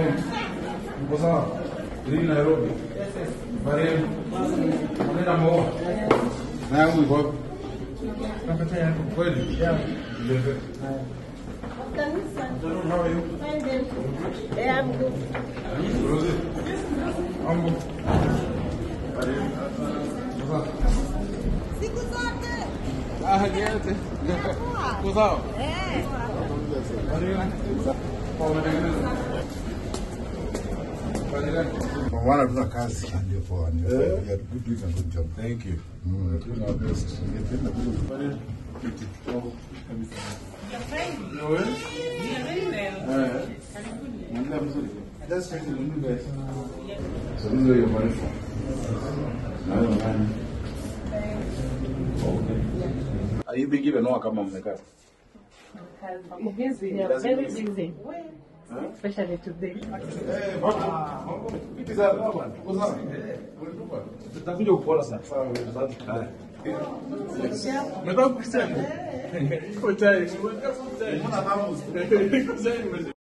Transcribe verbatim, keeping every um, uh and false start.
Uko sawa? Hii Nairobi. Mariam. Unaenda Moa. Na yangu iko wapi? Napata yako kweli? Yeah. Ndio. How are you? Fine. Yeah, I'm good. Rosie. Ambo. Siku zote. Ah, niente. Cosa? Eh. Wana tuna kazi ndio poa ni ya good week and good job. Thank you. Mm, tuna best. Ningependa kuja Pale kiti kidogo kabisa. You're Wewe? very well. Eh. Ndio mzuri. That's right in the best. So this is your money for. Nayo nani? Okay. Are you been given no kama mmekaa? I'm busy. You're very busy. Especially today. Eh, baba. Kiti za baba. Uko sawa? Ulitupa. Tutakuja kukuona sana. Sawa, asante. Haya. Nataka kusema. Iko tayari. Mbona mama?